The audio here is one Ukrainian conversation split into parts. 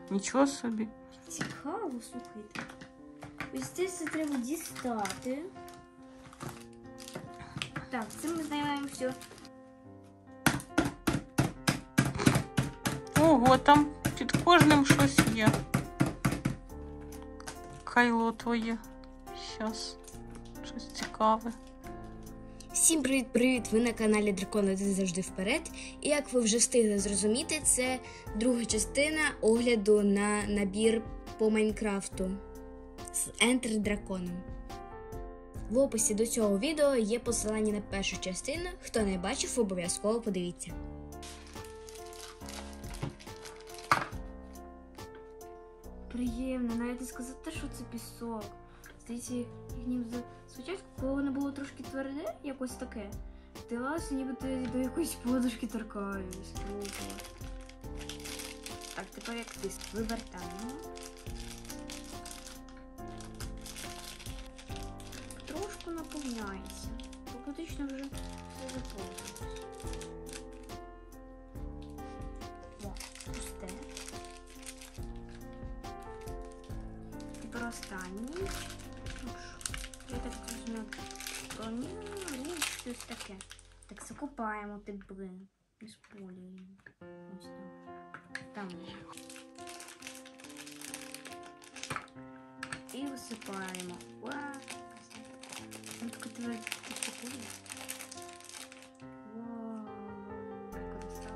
Нічого собі. Цікаво, слухайте. Ось це все треба дістати. Так, цим ми займаємося. Ого, там під кожним щось є. Кайло твоє. Щас. Щось цікаве. Всім привіт-привіт! Ви на каналі Дракон Один Завжди Вперед. І як ви вже встигли зрозуміти, це друга частина огляду на набір по Майнкрафту з Ентер Драконом. В описі до цього відео є посилання на першу частину. Хто не бачив, обов'язково подивіться. Приємно, навіть не сказати, що це пісок. Здається, як ніби спочатку, коли воно було трошки тверде, якось таке, здавалося, ніби ти до якоїсь подушки торкаєш. Так, тепер як тиск. Вивертаємо. Трошку наповняється. Практично вже все заповнилось. Пусте. Тепер останній. Я так розумію, щось таке. Так, закопаємо тепли. Не спалюємо. Ось там. І висипаємо. Вау! Ось така твердка. Вау! Краса.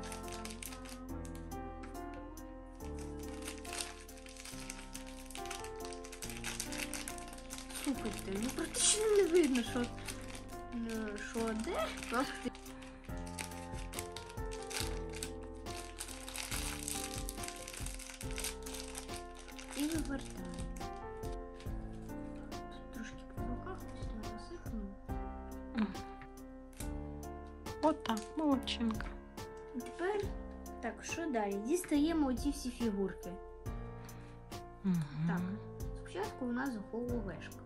Слухайте, ну практично не видно, що де, як ти. І вивертаємо. Трошки по руках ось там засипаємо. От так, молодчинка. І тепер, так, що далі? Дістаємо оці всі фігурки. Так, спочатку у нас головешка.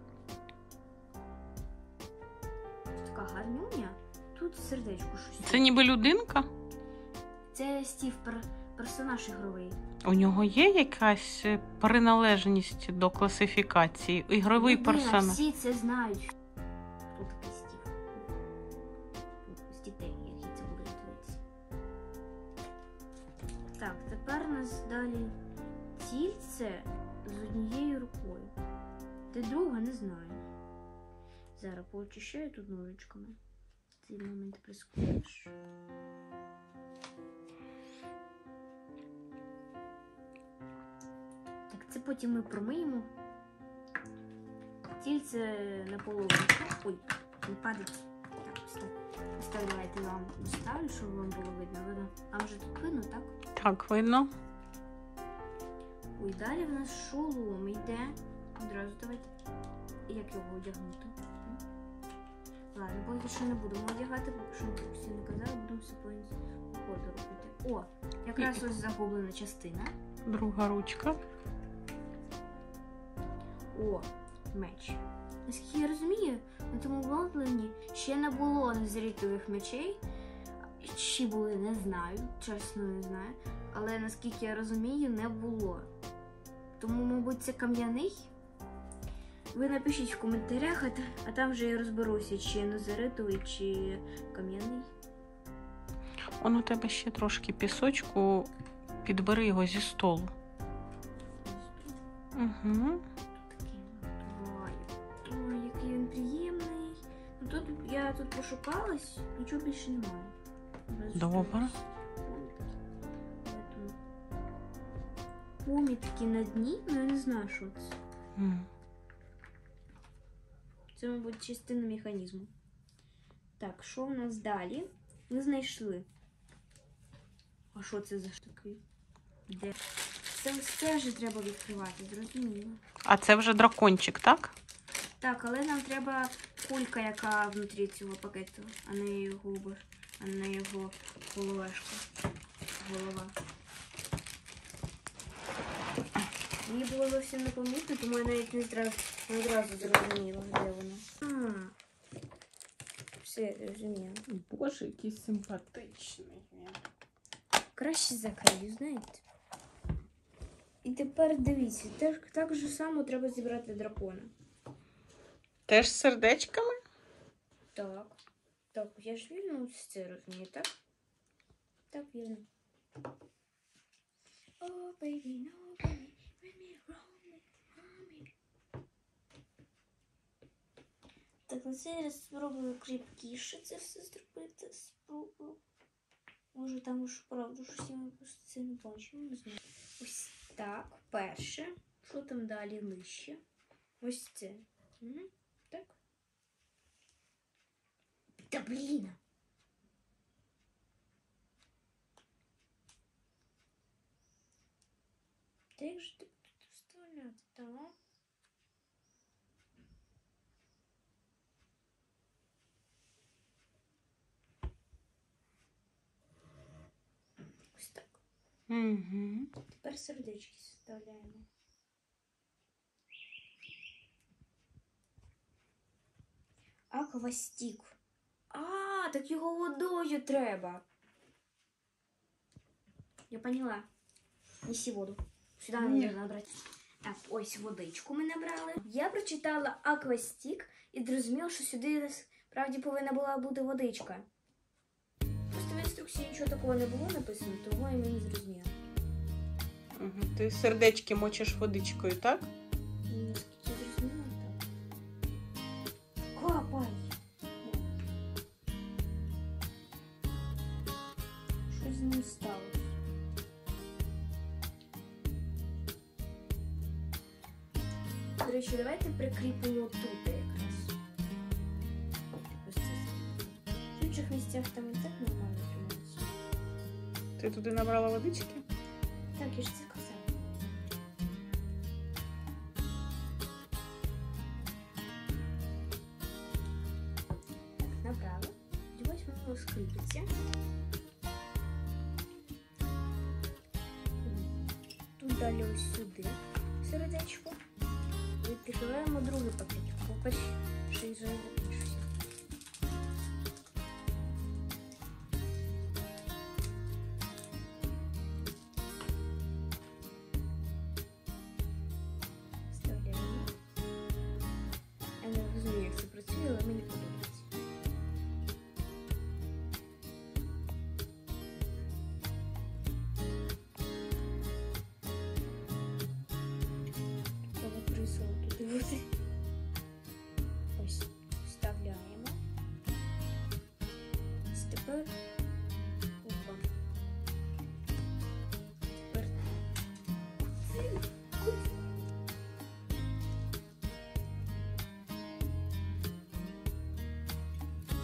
Така гарнюня. Тут сердечко щось. Це ніби людинка? Це Стів, персонаж ігровий. У нього є якась приналежність до класифікації? Ігровий персонаж? Всі це знають. Хто такий Стів? З дітей, які це будуть дивитися. Так, тепер у нас далі тільце з однією рукою. Ти друга не знаю. Зараз поочищаю тут ножичками. В цей момент прискориш. Так, це потім ми промиємо. Тільце наполовину. Ой, не падать. Так, ось так. Давайте вам поставлю, щоб вам було видно. А вже тут видно, так? Так, видно. Ой, далі в нас шолом йде. Одразу давайте. Як його одягнути? Ладно, поки що не будемо одягати, поки що всі не казали, будемо все по ходу робити. О, якраз ось загублена частина. Друга ручка. О, меч. Наскільки я розумію, на тому оновленні ще не було незрітових мечей. Чи були, не знаю, чесно не знаю. Але наскільки я розумію, не було. Тому, мабуть, це кам'яний. Ви напишіть в коментарях, а там вже я розберуся, чи незеритовий, чи кам'яний. Он у тебе ще трошки пісочку, підбери його зі столу. Угу. Ой, який він приємний. Тут я тут пошукалась, нічого більше немає. Добре. Помітки на дні, ну я не знаю, що це. Це, мабуть, частина механізму. Так, що в нас далі? Ми знайшли. А що це за штуки? Де? Це вже треба відкривати, зрозуміло. А це вже дракончик, так? Так, але нам треба кулька, яка внутрі цього пакету, а не його головешка. Голова. Мені було зовсім непомітно, тому я навіть не одразу зрозуміла, де воно. Все, розумію. Боже, який симпатичний він. Краще закрию, знаєте. І тепер дивіться, так же само треба зібрати дракона. Теж з сердечками? Так. Так, я ж вірно ось це розумію, так? Так, вірно. Oh, baby, no, baby, let me roam it. Так, на цей раз спробую кріпкіше це все зробити. Спробую. Може там уж правда щось я просто це не бачу, не знаю. Ось так, перше. Що там далі нижче? Ось це. Угу. Так. Та блін! Та як же тут вставляти, так? Ось так. Угу. Тепер сердечки вставляємо. Аквастік. А, так його водою треба. Я поняла. Неси воду. Сюди не треба набрати. Так, ось водичку ми набрали. Я прочитала аквастік і зрозуміла, що сюди справді повинна була бути водичка. Просто в інструкції нічого такого не було написано, того і ми не зрозуміли. Угу. Ти сердечки мочиш водичкою, так? Наскільки я зрозуміла, так. Капай! Що з ним сталося? До речі, давайте прикріпимо тут якраз. Ось це. В інших місцях там і так нормально тримається. Ти туди набрала водички? Так, я ж це казала. Так, набрала. Сподіваюсь, воно скріпиться. Тут далі ось сюди сердечко. Відкриваємо другий пакет. По-перше, що я вже запишуся. Вставляємо. Я не розумію, як це працює, але мені подобається. Треба присолити води. Ось, вставляємо. Тепер опа. Тепер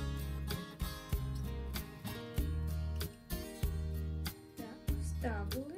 так, вставили.